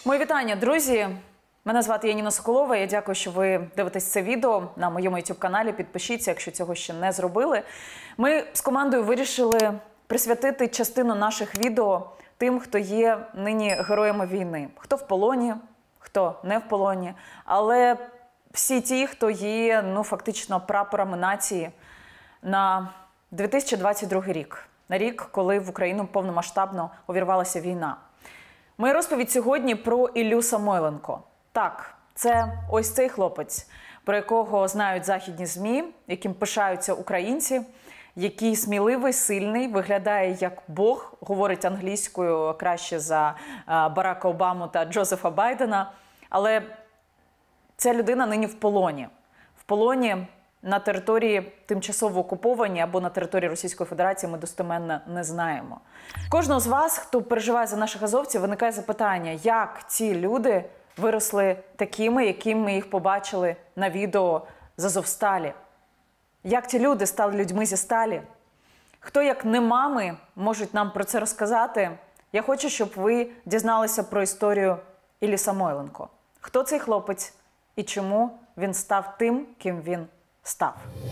Мої вітання, друзі! Мене звати Яніна Соколова. Я дякую, що ви дивитесь це відео на моєму YouTube-каналі. Підпишіться, якщо цього ще не зробили. Ми з командою вирішили присвятити частину наших відео тим, хто є нині героями війни. Хто в полоні, хто не в полоні. Але всі ті, хто є, фактично прапорами нації на 2022 рік. На рік, коли в Україну повномасштабно увірвалася війна. Моя розповідь сьогодні про Іллю Самойленко. Так, це ось цей хлопець, про якого знають західні ЗМІ, яким пишаються українці, який сміливий, сильний, виглядає як Бог, говорить англійською краще за Барака Обаму та Джозефа Байдена. Але ця людина нині в полоні. В полоні на території тимчасово окупованій або на території Російської Федерації, ми достеменно не знаємо. Кожного з вас, хто переживає за наших азовців, виникає запитання, як ці люди виросли такими, якими ми їх побачили на відео з Азовсталі. Як ці люди стали людьми зі сталі? Хто, як не мами, можуть нам про це розказати? Я хочу, щоб ви дізналися про історію Іллі Самойленко. Хто цей хлопець і чому він став тим, ким він став.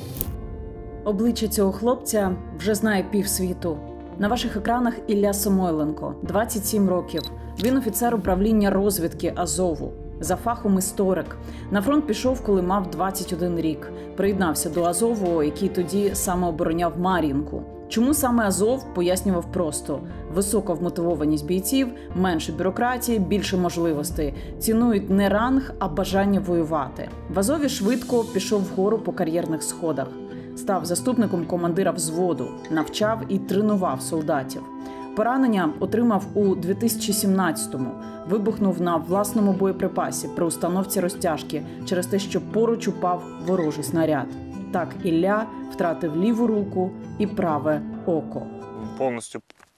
Обличчя цього хлопця вже знає півсвіту. На ваших екранах Ілля Самойленко, 27 років. Він офіцер управління розвідки Азову. За фахом історик. На фронт пішов, коли мав 21 рік. Приєднався до Азову, який тоді саме обороняв Мар'їнку. Чому саме Азов, пояснював просто. Висока вмотивованість бійців, менше бюрократії, більше можливостей. Цінують не ранг, а бажання воювати. В Азові швидко пішов вгору по кар'єрних сходах. Став заступником командира взводу, навчав і тренував солдатів. Поранення отримав у 2017-му. Вибухнув на власному боєприпасі при установці розтяжки через те, що поруч упав ворожий снаряд. Так Ілля втратив ліву руку і праве око. Повністю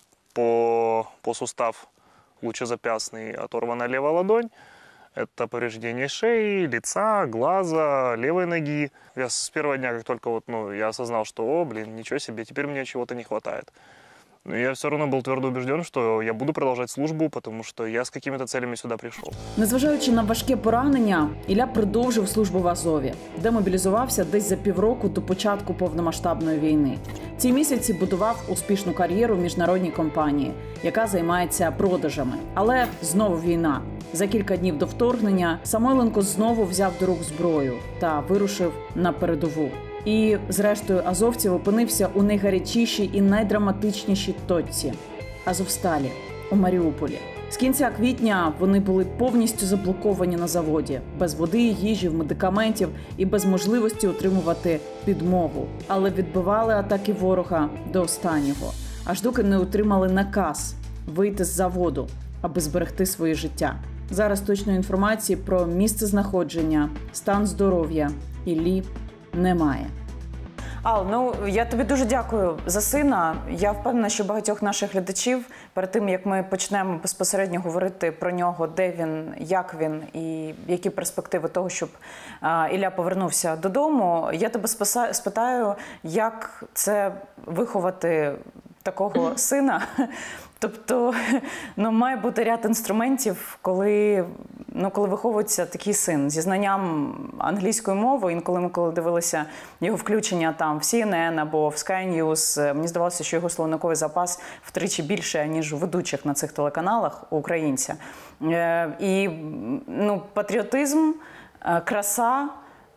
по сустав лучезапястный оторвана левая ладонь. Это повреждение шеи, лица, глаза, левой ноги. Я с первого дня, как только я осознал, что, ничего себе, теперь мне чего-то не хватает. Но я все равно был твердо убежден, что я буду продолжать службу, потому что я с какими-то целями сюда пришел. Незважаючи на важке поранення, Ілля продовжив службу в Азові, де мобілізувався десь за півроку до початку повномасштабної війни. Ці місяці будував успішну кар'єру в міжнародній компанії, яка займається продажами. Але знову війна. За кілька днів до вторгнення Самойленко знову взяв до рук зброю та вирушив на передову. І, зрештою, азовців опинився у найгарячішій і найдраматичнішій точці – Азовсталі, у Маріуполі. З кінця квітня вони були повністю заблоковані на заводі, без води, їжі, медикаментів і без можливості отримувати підмогу. Але відбивали атаки ворога до останнього, аж доки не отримали наказ вийти з заводу, аби зберегти своє життя. Зараз точної інформації про місце знаходження, стан здоров'я Іллі немає. Ал, я тобі дуже дякую за сина. Я впевнена, що багатьох наших глядачів, перед тим, як ми почнемо безпосередньо говорити про нього, де він, як він і які перспективи того, щоб Ілля повернувся додому, я тебе спитаю, як це виховати такого сина. Тобто, має бути ряд інструментів, коли виховується такий син зі знанням англійської мови. Інколи ми дивилися його включення там в CNN або в Sky News, мені здавалося, що його словниковий запас втричі більше, ніж у ведучих на цих телеканалах у українця. І патріотизм, краса,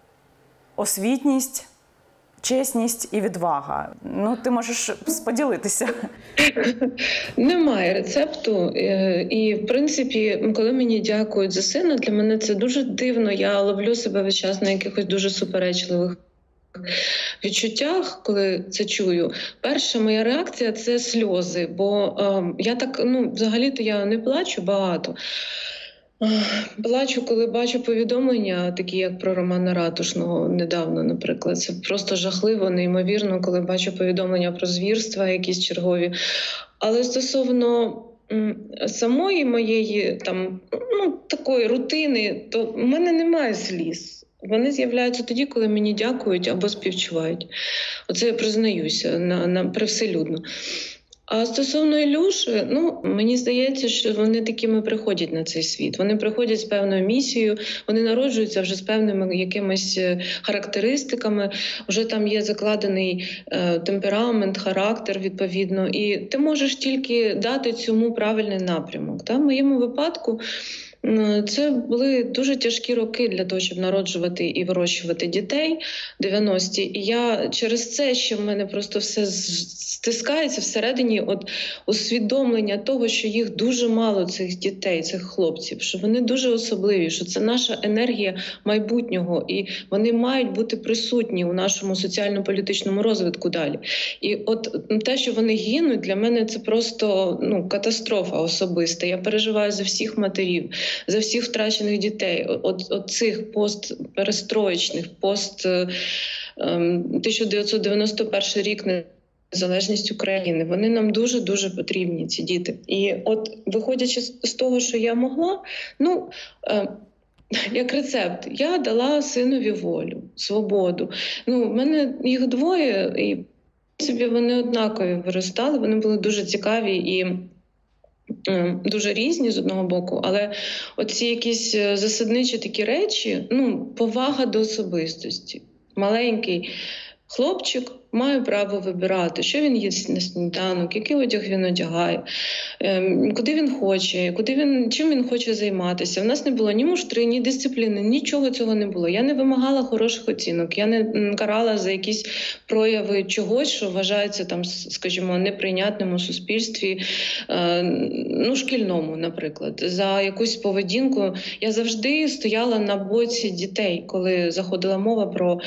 освітність, чесність і відвага. Ти можеш поділитися. Немає рецепту. І, в принципі, коли мені дякують за сина, для мене це дуже дивно. Я ловлю себе весь час на якихось дуже суперечливих відчуттях, коли це чую. Перша моя реакція – це сльози. Бо я так, взагалі-то я не плачу багато. Плачу, коли бачу повідомлення, такі як про Романа Ратушного недавно, наприклад. Це просто жахливо, неймовірно, коли бачу повідомлення про звірства якісь чергові. Але стосовно самої моєї такої рутини, то в мене немає сліз. Вони з'являються тоді, коли мені дякують або співчувають. Оце я признаюся привселюдно. А стосовно Ілюші, мені здається, що вони такими приходять на цей світ. Вони приходять з певною місією, вони народжуються вже з певними якимись характеристиками, вже там є закладений темперамент, характер відповідно, і ти можеш тільки дати цьому правильний напрямок. В моєму випадку це були дуже тяжкі роки для того, щоб народжувати і вирощувати дітей, 90-ті. І я через це, що в мене просто все стискається всередині, усвідомлення того, що їх дуже мало, цих дітей, цих хлопців, що вони дуже особливі, що це наша енергія майбутнього, і вони мають бути присутні у нашому соціально-політичному розвитку далі. І те, що вони гинуть, для мене це просто катастрофа особиста. Я переживаю за всіх матерів, за всіх втрачених дітей, от цих постперестроєчних, 1991 рік незалежність України. Вони нам дуже-дуже потрібні, ці діти. І виходячи з того, що я могла, як рецепт, я дала синові волю, свободу. В мене їх двоє, і в принципі вони однакові виростали, вони були дуже цікаві і дуже різні з одного боку, але оці якісь засадничі такі речі, повага до особистості. Маленький хлопчик має право вибирати, що він їсть на сніданок, який одяг він одягає, куди він хоче, чим він хоче займатися. В нас не було ні муштри, ні дисципліни, нічого цього не було. Я не вимагала хороших оцінок, я не карала за якісь прояви чогось, що вважається там, скажімо, неприйнятним у суспільстві, шкільному, наприклад. За якусь поведінку я завжди стояла на боці дітей, коли заходила мова про,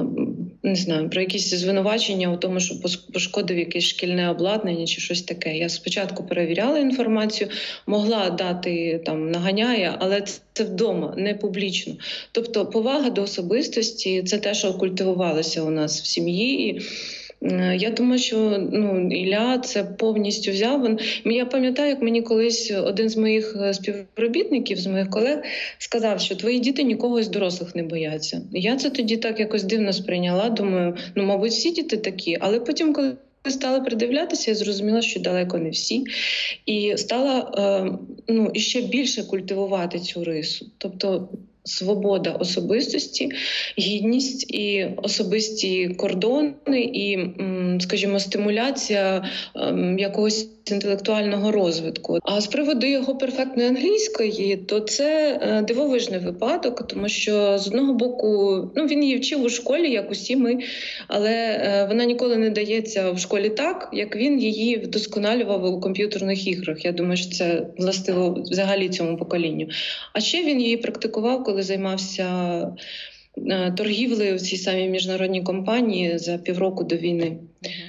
про якісь звинувачення у тому, що пошкодив якесь шкільне обладнання чи щось таке. Я спочатку перевіряла інформацію, могла дати наганяє, але це вдома, не публічно. Тобто повага до особистості – це те, що культивувалося у нас в сім'ї. І я думаю, що Ілля це повністю взяв. Я пам'ятаю, як мені колись один з моїх співробітників, з моїх колег, сказав, що твої діти нікого з дорослих не бояться. Я це тоді так якось дивно сприйняла, думаю, мабуть, всі діти такі. Але потім, коли стала придивлятися, я зрозуміла, що далеко не всі. І стала іще більше культивувати цю рису. Тобто свобода особистості, гідність і особисті кордони, і, скажімо, стимуляція якогось інтелектуального розвитку. А з приводу його перфектної англійської, то це дивовижний випадок, тому що з одного боку, він її вчив у школі, як усі ми, але вона ніколи не дається в школі так, як він її вдосконалював у комп'ютерних іграх. Я думаю, що це властиво взагалі цьому поколінню. А ще він її практикував, коли займався торгівлею в цій самій міжнародній компанії за півроку до війни.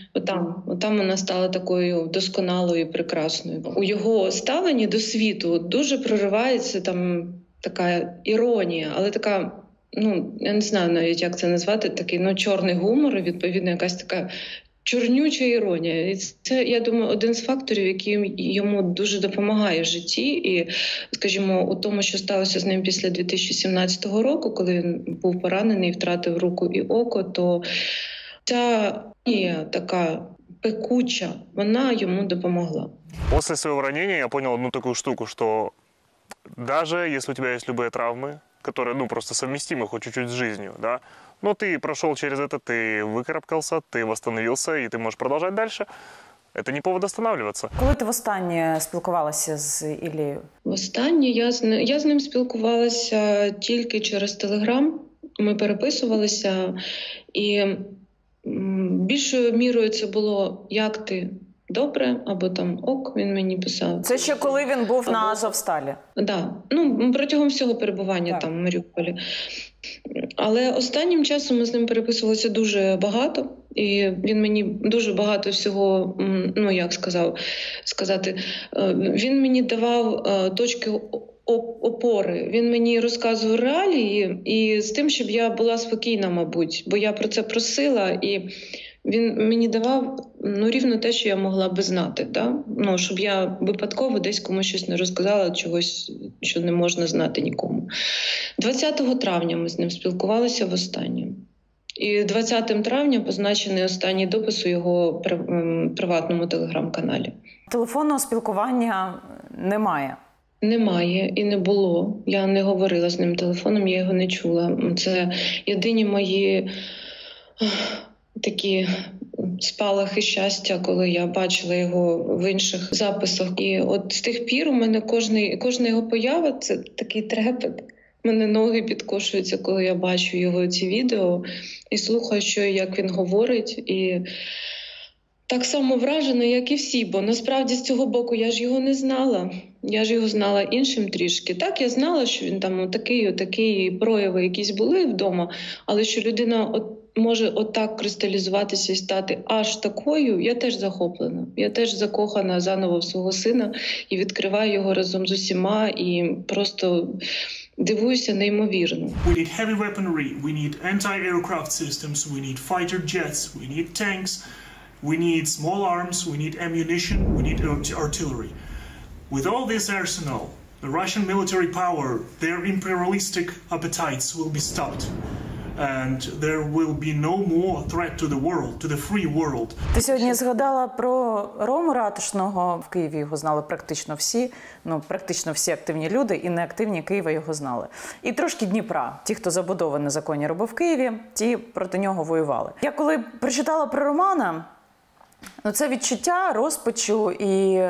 Отам вона стала такою досконалою, прекрасною. У його ставленні до світу дуже проривається там така іронія, але така, я не знаю навіть, як це назвати, такий чорний гумор, відповідно, якась така чорнюча іронія. І це, я думаю, один з факторів, який йому дуже допомагає в житті. І, скажімо, у тому, що сталося з ним після 2017 року, коли він був поранений, втратив руку і око, то ця іронія така пекуча, вона йому допомогла. После своего ранения я понял одну такую штуку, что даже если у тебя есть любые травмы, которые, просто совместимы хоть чуть-чуть с жизнью, да, но ты прошел через это, ты выкарабкался, ты восстановился, и ты можешь продолжать дальше. Это не повод останавливаться. Коли ти востаннє спілкувалася з Іллею? Востаннє я з ним спілкувалася тільки через Телеграм. Ми переписувалися, і більшою мірою це було «як ти?» «Добре» або там «ок», він мені писав. Це ще коли він був на Азовсталі? Так, протягом всього перебування там в Маріуполі. Але останнім часом ми з ним переписувалися дуже багато, і він мені дуже багато всього, він мені давав точки опори, він мені розказував реалії, і з тим, щоб я була спокійна, мабуть, бо я про це просила, і він мені давав рівно те, що я могла би знати, щоб я випадково десь комусь щось не розказала, чогось, що не можна знати нікому. 20 травня ми з ним спілкувалися востаннє. І 20 травня позначений останній допис у його приватному телеграм-каналі. Телефонного спілкування немає. Немає і не було. Я не говорила з ним телефоном, я його не чула. Це єдині мої такі спалахи щастя, коли я бачила його в інших записах. І от з тих пір у мене кожна його поява – це такий трепет. У мене ноги підкошуються, коли я бачу його ці відео і слухаю, як він говорить. І так само вражена, як і всі, бо насправді з цього боку я ж його не знала. Я ж його знала іншим трішки. Так, я знала, що він там отакий, прояви якісь були вдома, але що людина може отак кристалізуватися і стати аж такою, я теж захоплена. Я теж закохана заново в свого сина і відкриваю його разом з усіма і просто дивуюся неймовірно. We need heavy weaponry, we need anti-aircraft systems, we need fighter jets, we need tanks, we need small arms, we need ammunition, we need artillery. With all this arsenal, the Russian military power, their imperialistic appetites will be stopped. And there will be no more threat to the world, to the free world. Ти сьогодні згадала про Рому Ратушного. В Києві його знали практично всі активні люди, і неактивні Києва його знали. І трошки Дніпра. Ті, хто забудови незаконні робив в Києві, ті проти нього воювали. Я коли прочитала про Романа, це відчуття розпачу і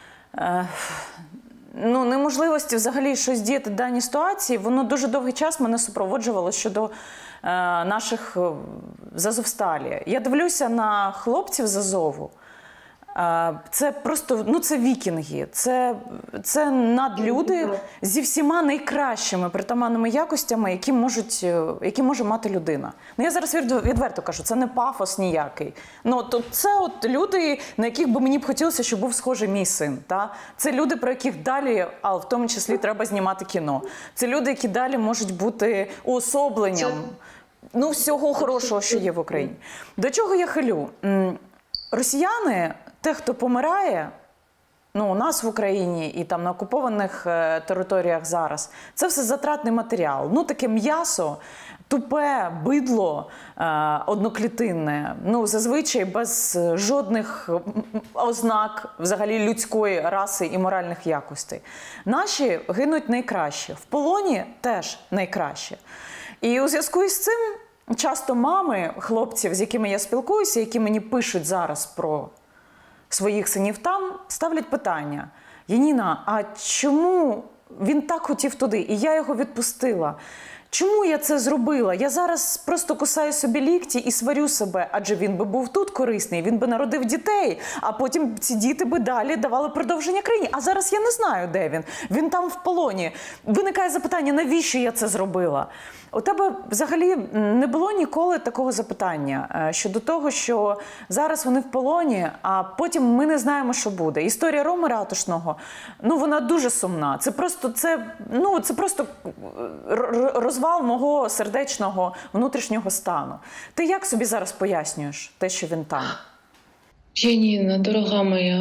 неможливості взагалі щось діяти в даній ситуації, воно дуже довгий час мене супроводжувало щодо наших з Азовсталі. Я дивлюся на хлопців з Азову. Це просто, це вікінги, це надлюди зі всіма найкращими притаманними якостями, які може мати людина. Я зараз відверто кажу, це не пафос ніякий. Це люди, на яких би мені б хотілося, щоб був схожий мій син. Це люди, про яких далі, а в тому числі треба знімати кіно. Це люди, які далі можуть бути уособленням всього хорошого, що є в Україні. До чого я хилю? Росіяни, те, хто помирає, у нас в Україні і там на окупованих територіях зараз, це все затратний матеріал. Таке м'ясо, тупе, бидло, одноклітинне, зазвичай без жодних ознак взагалі людської раси і моральних якостей. Наші гинуть найкраще, в полоні теж найкраще. І у зв'язку із цим часто мами хлопців, з якими я спілкуюся, які мені пишуть зараз про своїх синів там, ставлять питання: Яніна, а чому він так хотів туди, і я його відпустила? Чому я це зробила? Я зараз просто кусаю собі лікті і сварю себе, адже він би був тут корисний, він би народив дітей, а потім ці діти би далі давали продовження країні. А зараз я не знаю, де він. Він там в полоні. Виникає запитання, навіщо я це зробила? У тебе взагалі не було ніколи такого запитання щодо того, що зараз вони в полоні, а потім ми не знаємо, що буде. Історія Роми Ратушного, вона дуже сумна. Це просто розвал мого сердечного внутрішнього стану. Ти як собі зараз пояснюєш те, що він там? Яніна, дорога моя,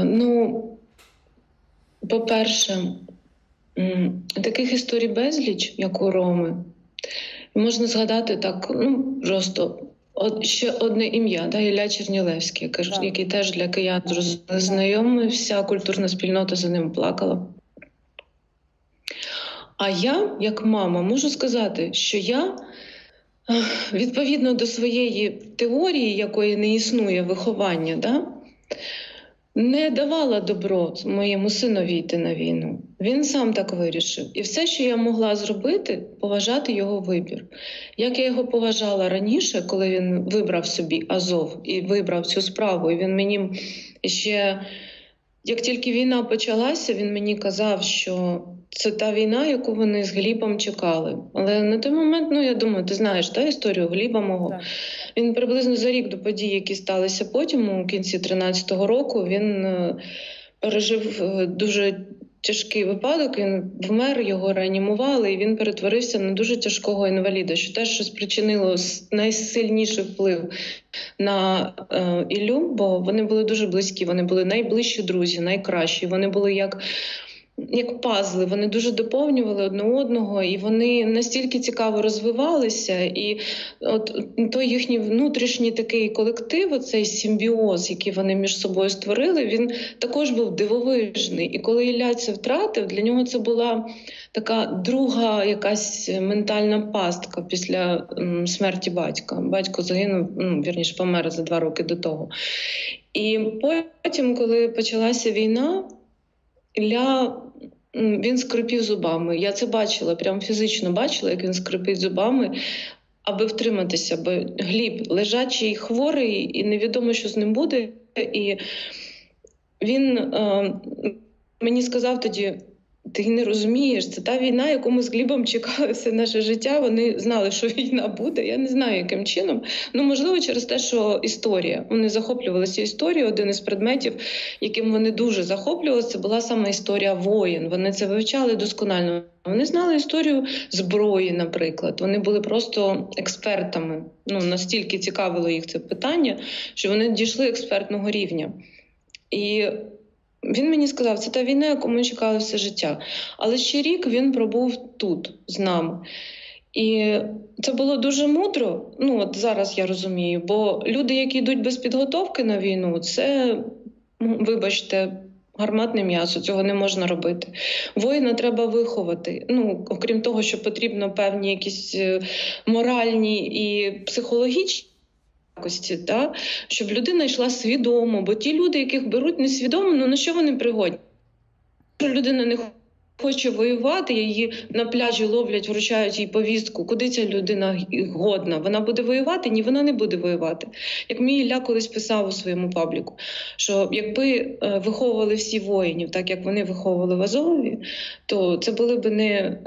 по-перше, таких історій безліч, як у Роми. Можна згадати так, просто ще одне ім'я, Ілля Чернілевський, який теж для киян знайомий, вся культурна спільнота за ним плакала. А я, як мама, можу сказати, що я, відповідно до своєї теорії, якої не існує виховання, не давала добро моєму синові йти на війну. Він сам так вирішив. І все, що я могла зробити, поважати його вибір. Як я його поважала раніше, коли він вибрав собі Азов і вибрав цю справу, і він мені ще, як тільки війна почалася, він мені казав, що це та війна, яку вони з Глібом чекали. Але на той момент, я думаю, ти знаєш історію Гліба мого. Так. Він приблизно за рік до подій, які сталися потім, у кінці 13-го року, він пережив дуже тяжкий випадок, він вмер, його реанімували, і він перетворився на дуже тяжкого інваліда, що теж спричинило найсильніший вплив на Іллю, бо вони були дуже близькі, вони були найближчі друзі, найкращі, вони були як як пазли, вони дуже доповнювали одне одного, і вони настільки цікаво розвивалися, і от той їхній внутрішній такий колектив, оцей симбіоз, який вони між собою створили, він також був дивовижний. І коли Ілля це втратив, для нього це була така друга якась ментальна пастка після смерті батька. Батько загинув, вірніше, помер за 2 роки до того. І потім, коли почалася війна, Ілля, він скрипів зубами. Я це бачила, прям фізично бачила, як він скрипить зубами, аби втриматися. Бо Гліб лежачий, хворий, і невідомо, що з ним буде. І він мені сказав тоді: ти не розумієш, це та війна, яку ми з Глібом чекали все наше життя. Вони знали, що війна буде. Я не знаю, яким чином. Можливо, через те, що історія. Вони захоплювалися історією. Один із предметів, яким вони дуже захоплювалися, це була саме історія воїн. Вони це вивчали досконально. Вони знали історію зброї, наприклад. Вони були просто експертами. Настільки цікавило їх це питання, що вони дійшли експертного рівня. І він мені сказав, це та війна, яку ми чекали все життя. Але ще рік він пробув тут, з нами. І це було дуже мудро, от зараз я розумію, бо люди, які йдуть без підготовки на війну, це, вибачте, гарматне м'ясо, цього не можна робити. Воїна треба виховати. Окрім того, що потрібно певні якісь моральні і психологічні якості, щоб людина йшла свідомо, бо ті люди, яких беруть несвідомо, на що вони пригодні? Якщо людина не хоче воювати, її на пляжі ловлять, вручають їй повістку, куди ця людина годна? Вона буде воювати? Ні, вона не буде воювати. Як мій Ілля колись писав у своєму пабліку, що якби виховували всі воїнів, так як вони виховували в Азові, то це були б не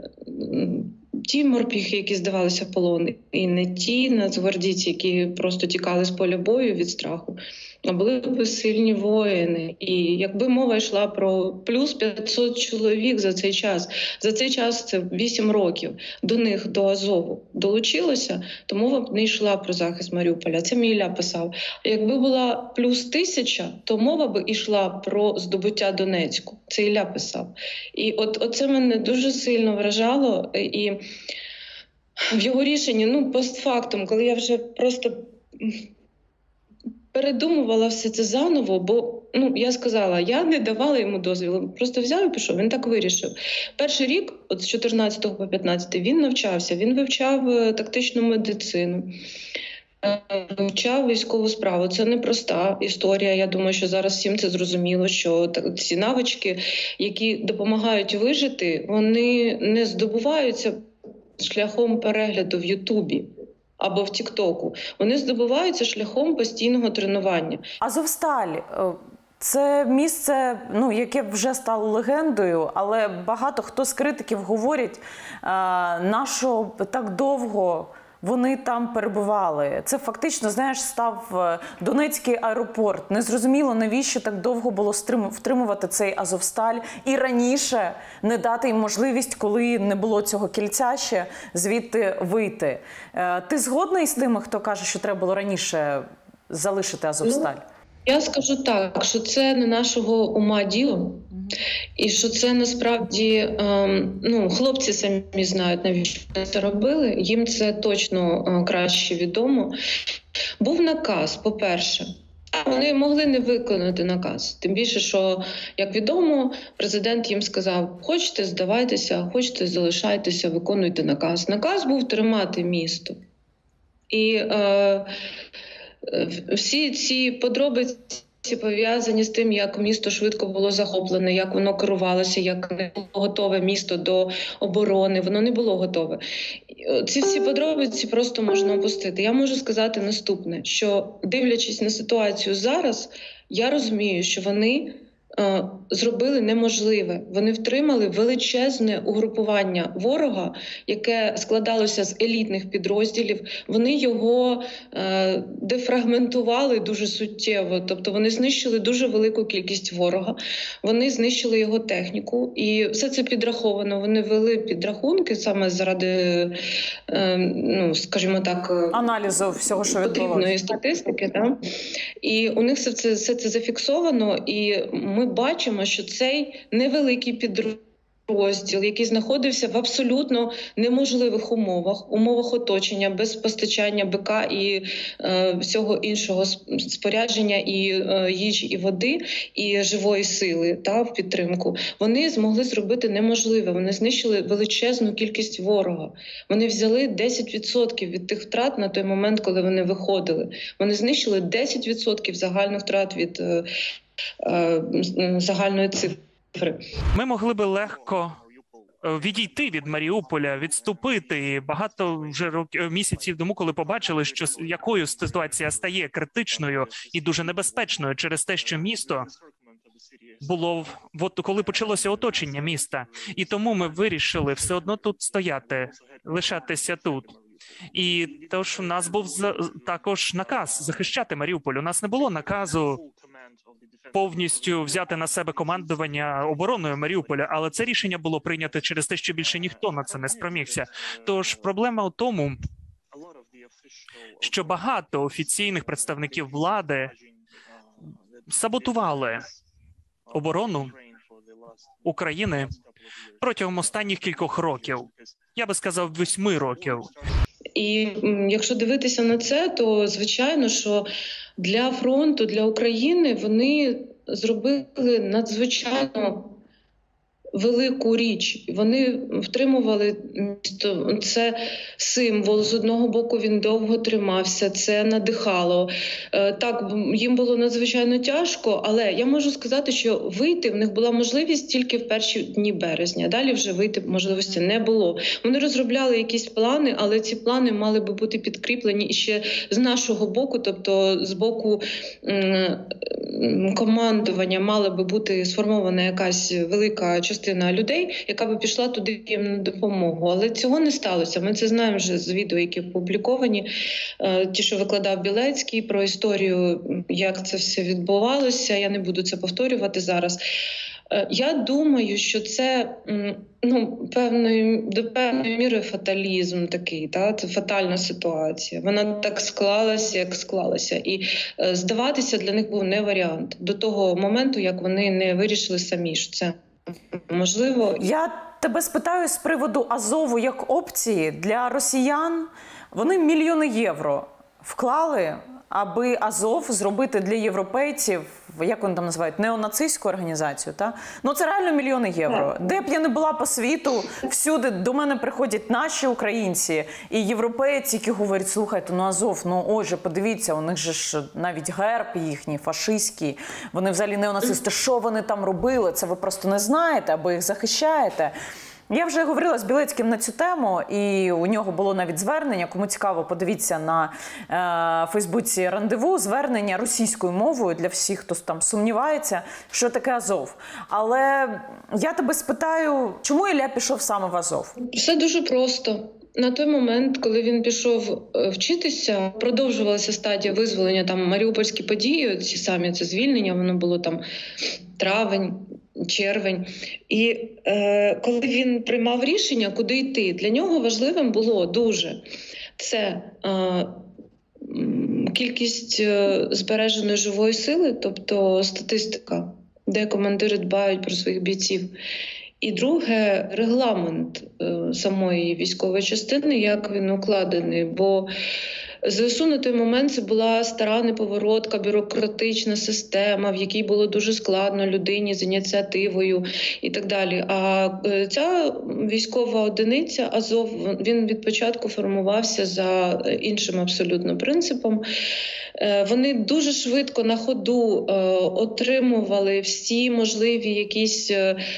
ті морпіхи, які здавалися в полон, і не ті нацгвардійці, які просто тікали з поля бою від страху, а були б сильні воїни. І якби мова йшла про плюс 500 чоловік за цей час це 8 років, до них, до Азову долучилося, то мова б не йшла про захист Маріуполя. Це мій Ілля писав. А якби була плюс 1000, то мова б йшла про здобуття Донецьку. Це Ілля писав. І оце мене дуже сильно вражало. І в його рішенні, постфактум, коли я вже просто передумувала все це заново, бо, я сказала, я не давала йому дозвілу, просто взяв і пішов, він так вирішив. Перший рік, з 14 по 15, він навчався, він вивчав тактичну медицину, вивчав військову справу. Це непроста історія, я думаю, що зараз всім це зрозуміло, що ці навички, які допомагають вижити, вони не здобуваються шляхом перегляду в Ютубі або в Тіктоку. Вони здобуваються шляхом постійного тренування. Азовсталь – це місце, яке вже стало легендою, але багато хто з критиків говорять, нащо так довго вони там перебували. Це фактично, став Донецький аеропорт. Незрозуміло, навіщо так довго було втримувати цей Азовсталь і раніше не дати їм можливість, коли не було цього кільця ще, звідти вийти. Ти згодна із тими, хто каже, що треба було раніше залишити Азовсталь? Я скажу так, що це не нашого ума діло, і що це насправді, хлопці самі знають, навіщо це робили, їм це точно краще відомо. Був наказ, по-перше, а вони могли не виконати наказ. Тим більше, що, як відомо, президент їм сказав, хочете здавайтеся, хочете залишайтеся, виконуйте наказ. Наказ був тримати місто. І всі ці подробиці пов'язані з тим, як місто швидко було захоплене, як воно керувалося, як не було готове місто до оборони, воно не було готове. Ці всі подробиці просто можна опустити. Я можу сказати наступне, що, дивлячись на ситуацію зараз, я розумію, що вони зробили неможливе. Вони втримали величезне угрупування ворога, яке складалося з елітних підрозділів. Вони його дефрагментували дуже суттєво. Тобто вони знищили дуже велику кількість ворога, вони знищили його техніку. І все це підраховано. Вони вели підрахунки саме заради, скажімо так, аналізу всього, що відбувалося. Потрібної статистики. І у них все це зафіксовано. І ми ми бачимо, що цей невеликий підрозділ, який знаходився в абсолютно неможливих умовах оточення, без постачання БК і всього іншого спорядження, і їжі, і води, і живої сили в підтримку, вони змогли зробити неможливе. Вони знищили величезну кількість ворога. Вони взяли 10% від тих втрат на той момент, коли вони виходили. Вони знищили 10% загальних втрат від загальної цифри. Ми могли би легко відійти від Маріуполя, відступити багато вже місяців тому, коли побачили, що якою ситуація стає критичною і дуже небезпечною через те, що місто було коли почалося оточення міста, і тому ми вирішили все одно тут стояти, лишатися тут. І тож у нас був також наказ захищати Маріуполь. У нас не було наказу повністю взяти на себе командування обороною Маріуполя, але це рішення було прийнято через те, що більше ніхто на це не спромігся. Тож проблема у тому, що багато офіційних представників влади саботували оборону України протягом останніх кількох років. Я би сказав, 8 років. І якщо дивитися на це, то звичайно, що для фронту, для України вони зробили надзвичайно велику річ. Вони втримували місто. Це символ. З одного боку він довго тримався, це надихало. Так, їм було надзвичайно тяжко, але я можу сказати, що вийти в них була можливість тільки в перші дні березня. Далі вже вийти можливості не було. Вони розробляли якісь плани, але ці плани мали би бути підкріплені ще з нашого боку, тобто з боку командування мала би бути сформована якась велика частина людей, яка би пішла туди їм на допомогу. Але цього не сталося. Ми це знаємо вже з відео, які опубліковані. Ті, що викладав Білецький, про історію, як це все відбувалося. Я не буду це повторювати зараз. Я думаю, що це до певної міри фаталізм такий, це фатальна ситуація. Вона так склалася, як склалася. І здаватися для них був не варіант. До того моменту, як вони не вирішили самі, що це можливо. Я тебе спитаю з приводу Азову як опції для росіян. Вони мільйони євро вклали, аби Азов зробити для європейців, як вони там називають, неонацистську організацію, та? Ну це реально мільйони євро. Де б я не була по світу, всюди до мене приходять наші українці і європейці, які говорять, слухайте, Азов, отже, подивіться, у них же ж навіть герб їхній, фашистський, вони взагалі неонацисти, що вони там робили, це ви просто не знаєте, або їх захищаєте. Я вже говорила з Білецьким на цю тему, і у нього було навіть звернення, кому цікаво, подивіться на Фейсбуці «Рандеву», звернення російською мовою для всіх, хто там сумнівається, що таке Азов. Але я тебе спитаю, чому Ілля пішов саме в Азов? Все дуже просто. На той момент, коли він пішов вчитися, продовжувалася стадія визволення, там маріупольські події, ці самі, це звільнення, воно було там травень, червень. І коли він приймав рішення, куди йти, для нього важливим було дуже це кількість збереженої живої сили, тобто статистика, де командири дбають про своїх бійців. І друге, регламент самої військової частини, як він укладений, бо ЗСУ на той момент це була стара неповоротка, бюрократична система, в якій було дуже складно людині з ініціативою і так далі. А ця військова одиниця Азов, він від початку формувався за іншим абсолютно принципом. Вони дуже швидко на ходу отримували всі можливі якісь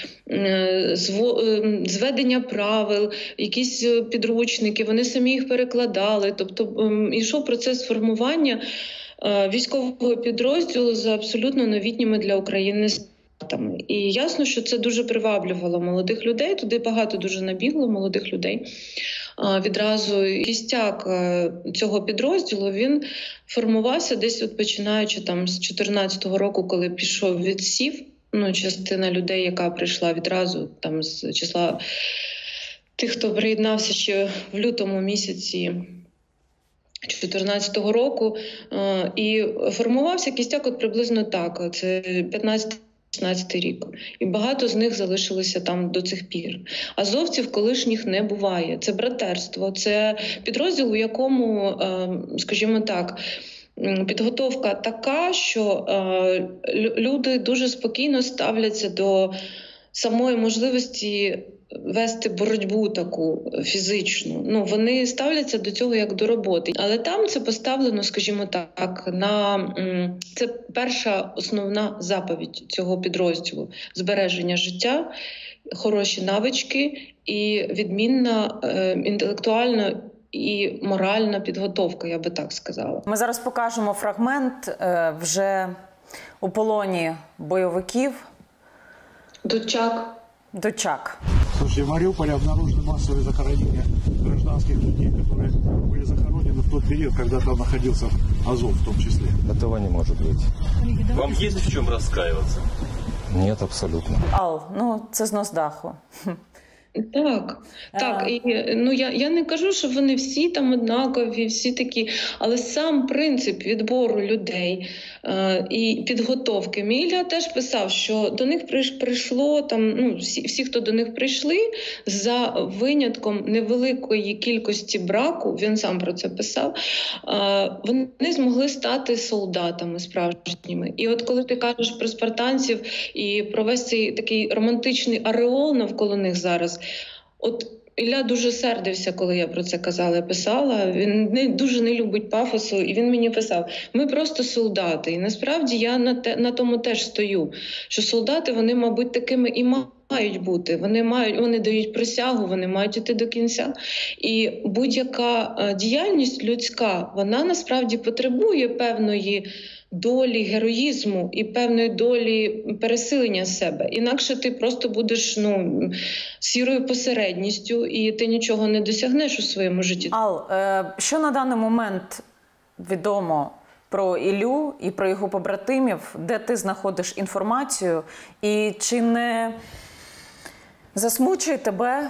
зведення правил, якісь підручники, вони самі їх перекладали. Тобто йшов процес формування військового підрозділу за абсолютно новітніми для України стандартами. І ясно, що це дуже приваблювало молодих людей, туди багато дуже набігло молодих людей. Відразу кістяк цього підрозділу, він формувався десь починаючи там з 2014 року, коли пішов відсів. Частина людей, яка прийшла відразу там з числа тих, хто приєднався ще в лютому місяці 2014 року, і формувався кістяк приблизно так. Це 15 16 рік. І багато з них залишилися там до цих пір. Азовців колишніх не буває. Це братерство, це підрозділ, у якому, скажімо так, підготовка така, що люди дуже спокійно ставляться до самої можливості вести боротьбу таку фізичну. Ну, вони ставляться до цього як до роботи. Але там це поставлено, скажімо так, це перша основна заповідь цього підрозділу – збереження життя, хороші навички і відмінна інтелектуальна і моральна підготовка, я би так сказала. Ми зараз покажемо фрагмент вже у полоні бойовиків. Дочак. Слушай, в Мариуполе обнаружены массовые захоронения гражданских людей, которые были захоронены в тот период, когда там находился Азов в том числе. Этого не может быть. Вам есть в чем раскаиваться? Нет, абсолютно. Ал, ну це знос даху. Так. І, я не кажу, що вони всі там однакові, всі такі, але сам принцип відбору людей і підготовки. Мій Ілля теж писав, що до них прийшло там, всі, хто до них прийшли, за винятком невеликої кількості браку, він сам про це писав, вони змогли стати солдатами справжніми. І от коли ти кажеш про спартанців і про весь цей такий романтичний ареол навколо них зараз, от Ілля дуже сердився, коли я про це казала, писала. Він дуже не любить пафосу, і він мені писав: ми просто солдати. І насправді я на тому теж стою, що солдати, вони, мабуть, такими і мають бути. Вони дають присягу, вони мають іти до кінця. І будь-яка діяльність людська, вона насправді потребує певної долі героїзму і певної долі пересилення себе. Інакше ти просто будеш сірою посередністю, і ти нічого не досягнеш у своєму житті. Ал, що на даний момент відомо про Іллю і про його побратимів, де ти знаходиш інформацію, і чи не засмучує тебе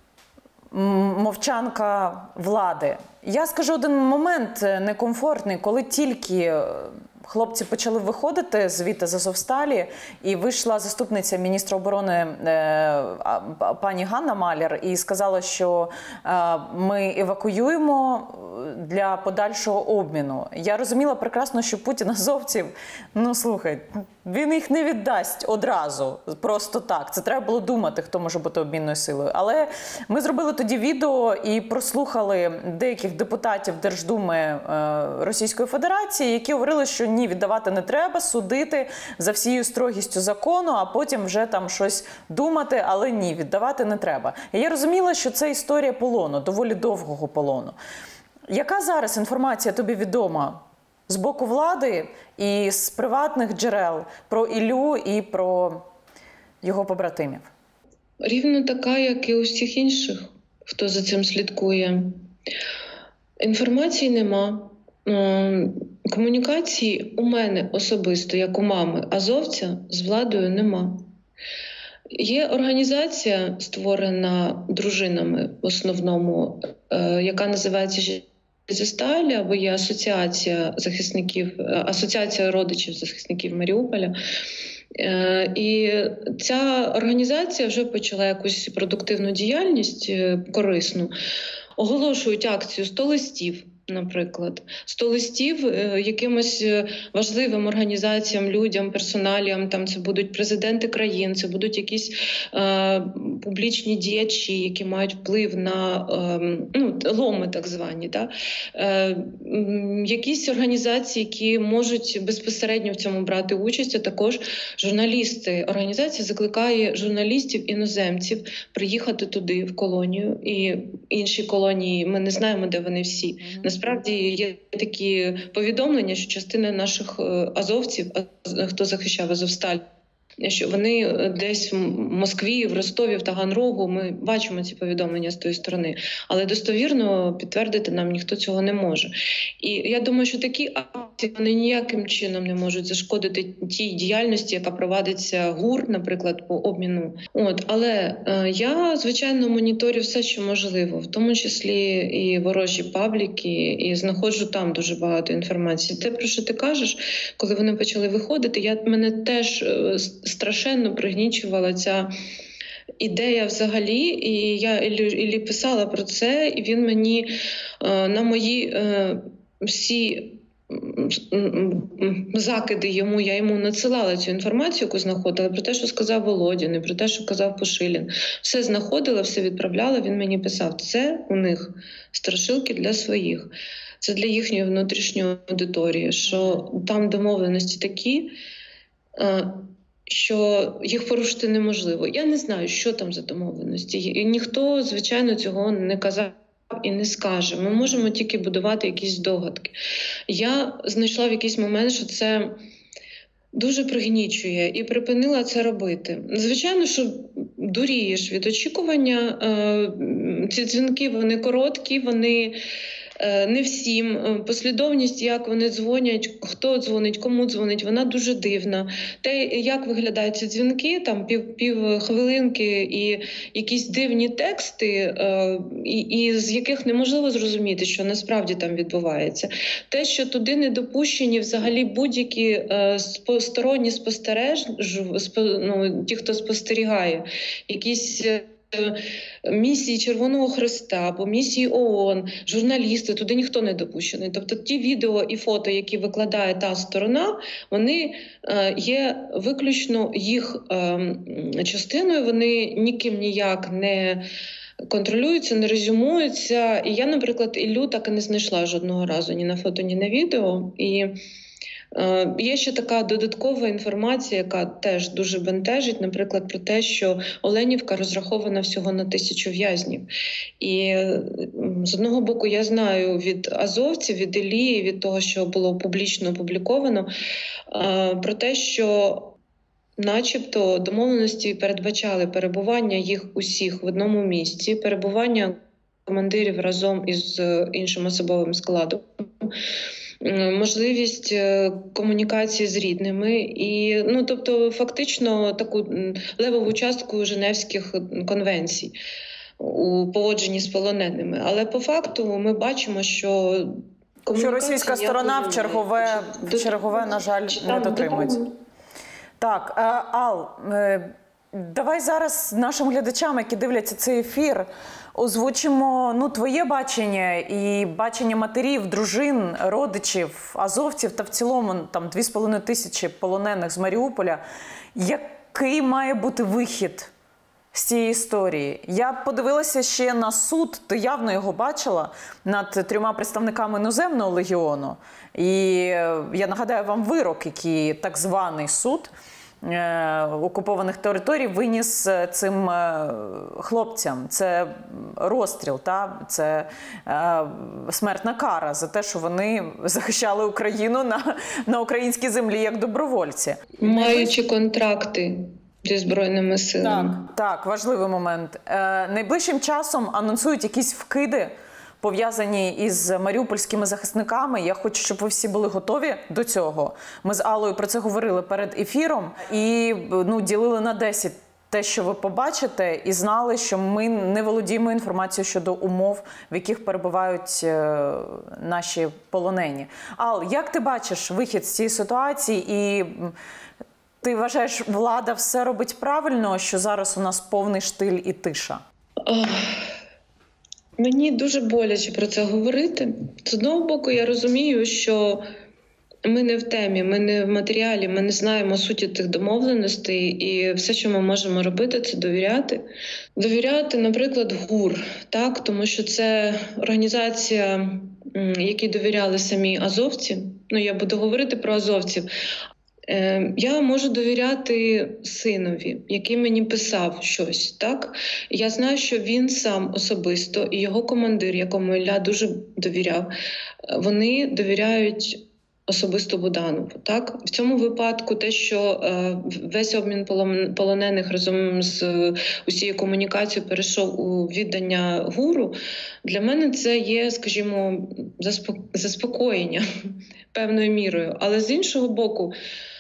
мовчанка влади? Я скажу один момент некомфортний, коли тільки хлопці почали виходити звідти з Азовсталі, і вийшла заступниця міністра оборони пані Ганна Маляр і сказала, що ми евакуюємо для подальшого обміну. Я розуміла прекрасно, що Путін азовців, слухай, він їх не віддасть одразу, просто так. Це треба було думати, хто може бути обмінною силою. Але ми зробили тоді відео і прослухали деяких депутатів Держдуми Російської Федерації, які говорили, що ні, віддавати не треба, судити за всією строгістю закону, а потім вже там щось думати, але ні, віддавати не треба. І я розуміла, що це історія полону, доволі довгого полону. Яка зараз інформація тобі відома з боку влади і з приватних джерел про Іллю і про його побратимів? Рівно така, як і у всіх інших, хто за цим слідкує. Інформації нема. Комунікації у мене особисто, як у мами азовця, з владою нема. Є організація, створена дружинами в основному, яка називається «Зісталі», або є асоціація родичів захисників Маріуполя. І ця організація вже почала якусь продуктивну діяльність, корисну. Оголошують акцію 100 листів. Наприклад, 100 листів якимось важливим організаціям, людям, персоналіям, там це будуть президенти країн, це будуть якісь публічні діячі, які мають вплив на ломи так звані, якісь організації, які можуть безпосередньо в цьому брати участь, а також журналісти. Організація закликає журналістів-іноземців приїхати туди, в колонію, і інші колонії, ми не знаємо, де вони всі. Насправді є такі повідомлення, що частина наших азовців, хто захищав Азовсталь, що вони десь в Москві, в Ростові, в Таганрогу, ми бачимо ці повідомлення з тої сторони, але достовірно підтвердити нам ніхто цього не може. І я думаю, що такі вони ніяким чином не можуть зашкодити тій діяльності, яка проводиться ГУР, наприклад, по обміну. Але я, звичайно, моніторю все, що можливо, в тому числі і ворожі пабліки, і знаходжу там дуже багато інформації. Те, про що ти кажеш, коли вони почали виходити, мене теж страшенно пригнічувала ця ідея взагалі, і я Іллі писала про це, і він мені на мої всі закиди я йому надсилала цю інформацію, яку знаходила, про те, що сказав Володін, і про те, що казав Пушилін. Все знаходила, все відправляла, він мені писав, це у них страшилки для своїх. Це для їхньої внутрішньої аудиторії, що там домовленості такі, що їх порушити неможливо. Я не знаю, що там за домовленості. І ніхто, звичайно, цього не казав і не скаже. Ми можемо тільки будувати якісь здогадки. Я знайшла в якийсь момент, що це дуже пригнічує, і припинила це робити. Звичайно, що дурієш від очікування. Ці дзвінки, вони короткі, вони не всім. Послідовність, як вони дзвонять, хто дзвонить, кому дзвонить, вона дуже дивна. Те, як виглядають ці дзвінки, там пів хвилинки і якісь дивні тексти, і з яких неможливо зрозуміти, що насправді там відбувається. Те, що туди не допущені взагалі будь-які сторонні ті, хто спостерігає, якісь місії Червоного Хреста або місії ООН, журналісти, туди ніхто не допущений. Тобто ті відео і фото, які викладає та сторона, вони є виключно їх частиною, вони ніким ніяк не контролюються, не резюмуються. І я, наприклад, Іллю так і не знайшла жодного разу ні на фото, ні на відео. І є ще така додаткова інформація, яка теж дуже бентежить, наприклад, про те, що Оленівка розрахована всього на 1000 в'язнів. І з одного боку я знаю від азовців, від Іллі, від того, що було публічно опубліковано, про те, що начебто домовленості передбачали перебування їх усіх в одному місці, перебування командирів разом із іншим особовим складом, можливість комунікації з рідними і, тобто, фактично таку левову частку Женевських конвенцій у поводженні з полоненими. Але по факту ми бачимо, що російська сторона в чергове, на жаль, не дотримується. Так, Ал, давай зараз нашим глядачам, які дивляться цей ефір, озвучимо твоє бачення і бачення матерів, дружин, родичів, азовців та в цілому там 2500 полонених з Маріуполя. Який має бути вихід з цієї історії? Я подивилася ще на суд, ти явно його бачила, над 3 представниками іноземного легіону. І я нагадаю вам вирок, який так званий суд окупованих територій виніс цим хлопцям. Це розстріл, це смертна кара за те, що вони захищали Україну на українській землі як добровольці. Маючи контракти зі Збройними силами. Так, важливий момент. Найближчим часом анонсують якісь вкиди, пов'язані із маріупольськими захисниками. Я хочу, щоб ви всі були готові до цього. Ми з Аллою про це говорили перед ефіром і ділили на 10 те, що ви побачите, і знали, що ми не володіємо інформацією щодо умов, в яких перебувають наші полонені. Ал, як ти бачиш вихід з цієї ситуації? І ти вважаєш, влада все робить правильно, що зараз у нас повний штиль і тиша? Мені дуже боляче про це говорити. З одного боку, я розумію, що ми не в темі, ми не в матеріалі, ми не знаємо суті тих домовленостей, і все, що ми можемо робити, це довіряти. Довіряти, наприклад, ГУР, так? Тому що це організація, якій довіряли самі азовці. Я буду говорити про азовців. Я можу довіряти синові, який мені писав щось, так? Я знаю, що він сам особисто і його командир, якому Ілля дуже довіряв, вони довіряють особисто Буданову. Так? В цьому випадку те, що весь обмін полонених разом з усією комунікацією перейшов у віддання ГУРу, для мене це є, скажімо, заспокоєння певною мірою. Але з іншого боку,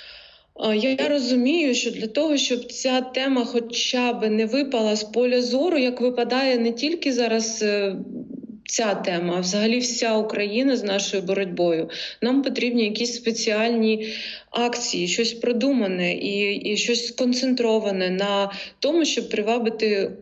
я розумію, що для того, щоб ця тема хоча б не випала з поля зору, як випадає не тільки зараз ця тема, а взагалі вся Україна з нашою боротьбою, нам потрібні якісь спеціальні акції, щось продумане і щось сконцентроване на тому, щоб привабити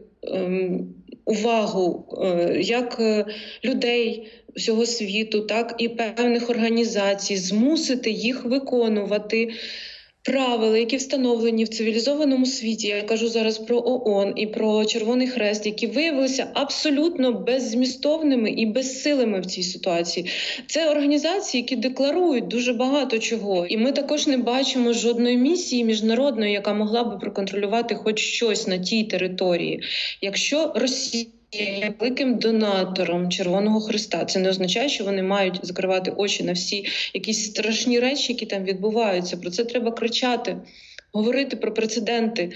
увагу як людей всього світу, так і певних організацій, змусити їх виконувати правила, які встановлені в цивілізованому світі. Я кажу зараз про ООН і про Червоний Хрест, які виявилися абсолютно беззмістовними і безсилими в цій ситуації. Це організації, які декларують дуже багато чого. І ми також не бачимо жодної місії міжнародної, яка могла би проконтролювати хоч щось на тій території. Якщо Росія є великим донатором Червоного Хреста, це не означає, що вони мають закривати очі на всі якісь страшні речі, які там відбуваються. Про це треба кричати, говорити про прецеденти.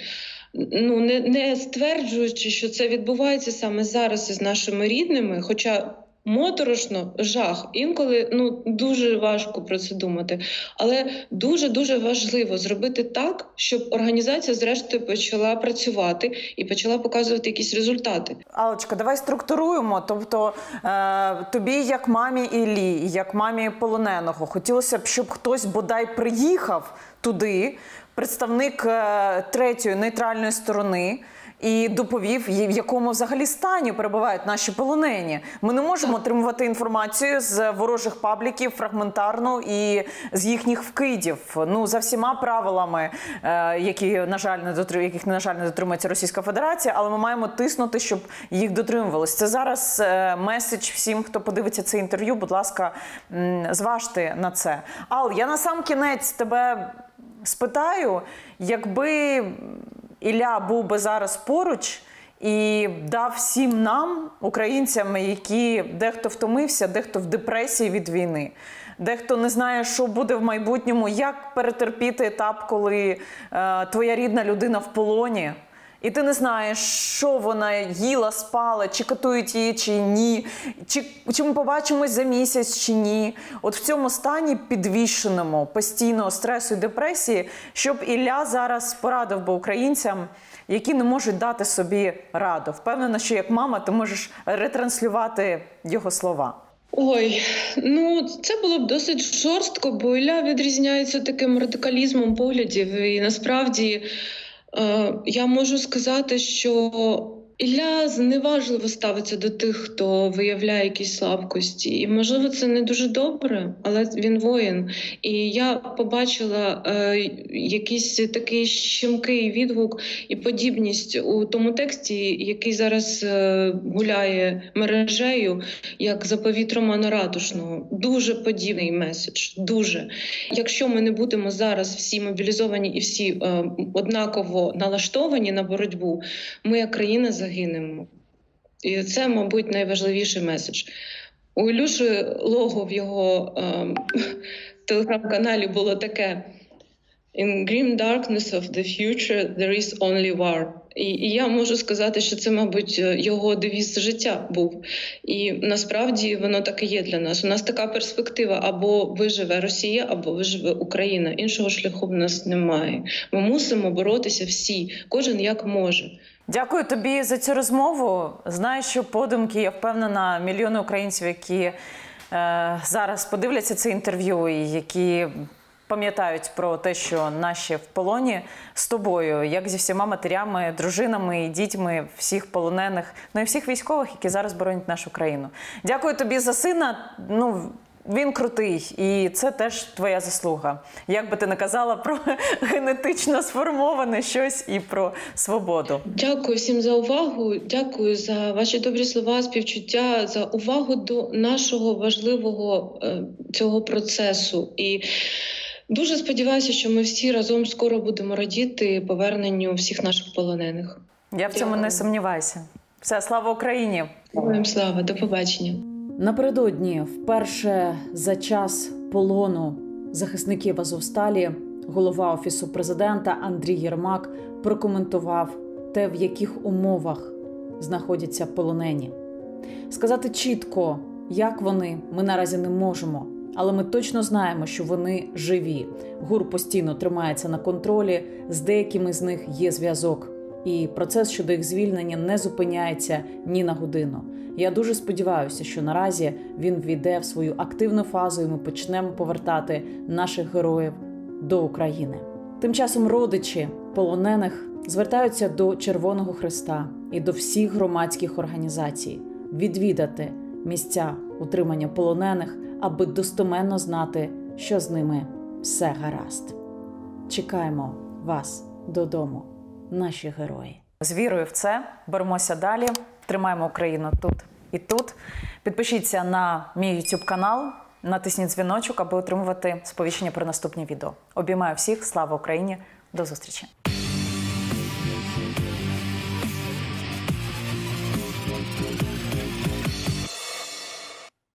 Не стверджуючи, що це відбувається саме зараз із нашими рідними, хоча моторошно, жах. Інколи дуже важко про це думати. Але дуже-дуже важливо зробити так, щоб організація зрештою почала працювати і почала показувати якісь результати. Аллочка, давай структуруємо. Тобто тобі, як мамі Іллі, як мамі полоненого, хотілося б, щоб хтось бодай приїхав туди, представник третьої нейтральної сторони, і доповів, в якому взагалі стані перебувають наші полонені. Ми не можемо отримувати інформацію з ворожих пабліків фрагментарно і з їхніх вкидів. За всіма правилами, яких, на жаль, не дотримується Російська Федерація, але ми маємо тиснути, щоб їх дотримувалися. Це зараз меседж всім, хто подивиться це інтерв'ю. Будь ласка, зважте на це. Ал, я на сам кінець тебе спитаю, якби Ілля був би зараз поруч і дав всім нам, українцям, які дехто втомився, дехто в депресії від війни, дехто не знає, що буде в майбутньому, як перетерпіти етап, коли твоя рідна людина в полоні, і ти не знаєш, що вона їла, спала, чи катують її, чи ні, чи ми побачимось за місяць, чи ні. От в цьому стані підвішеному, постійного стресу і депресії, щоб Ілля зараз порадив би українцям, які не можуть дати собі раду. Впевнена, що як мама ти можеш ретранслювати його слова. Ой, це було б досить жорстко, бо Ілля відрізняється таким радикалізмом поглядів. І насправді я можу сказати, що Ілля зневажливо ставиться до тих, хто виявляє якісь слабкості. І, можливо, це не дуже добре, але він воїн. І я побачила якийсь такий щемкий відгук і подібність у тому тексті, який зараз гуляє мережею, як заповіт Романа Ратушного. Дуже подібний меседж, дуже. Якщо ми не будемо зараз всі мобілізовані і всі однаково налаштовані на боротьбу, ми як країна загинемо. І це, мабуть, найважливіший меседж. У Ілюші лого в його телеграм-каналі було таке: «In grim darkness of the future there is only war». І я можу сказати, що це, мабуть, його девіз життя був. І насправді воно так і є для нас. У нас така перспектива: або виживе Росія, або виживе Україна. Іншого шляху в нас немає. Ми мусимо боротися всі, кожен як може. Дякую тобі за цю розмову. Знаю, що подумки, я впевнена, мільйони українців, які зараз подивляться це інтерв'ю і які пам'ятають про те, що наші в полоні, з тобою, як зі всіма матерями, дружинами і дітьми всіх полонених, і всіх військових, які зараз боронять нашу країну. Дякую тобі за сина. Він крутий, і це теж твоя заслуга. Як би ти не казала про генетично сформоване щось і про свободу. Дякую всім за увагу, дякую за ваші добрі слова, співчуття, за увагу до нашого важливого цього процесу. І дуже сподіваюся, що ми всі разом скоро будемо радіти поверненню всіх наших полонених. Я в цьому не сумніваюся. Все, слава Україні! Героям слава, до побачення. Напередодні, вперше за час полону захисників Азовсталі, голова Офісу президента Андрій Єрмак прокоментував те, в яких умовах знаходяться полонені. Сказати чітко, як вони, ми наразі не можемо. Але ми точно знаємо, що вони живі. ГУР постійно тримається на контролі, з деякими з них є зв'язок. І процес щодо їх звільнення не зупиняється ні на годину. Я дуже сподіваюся, що наразі він ввійде в свою активну фазу і ми почнемо повертати наших героїв до України. Тим часом родичі полонених звертаються до Червоного Хреста і до всіх громадських організацій відвідати місця утримання полонених, аби достеменно знати, що з ними все гаразд. Чекаємо вас додому, наші герої. З вірою в це беремося далі, тримаємо Україну тут і тут. Підпишіться на мій YouTube канал, натисніть дзвіночок, аби отримувати сповіщення про наступні відео. Обіймаю всіх, слава Україні, до зустрічі!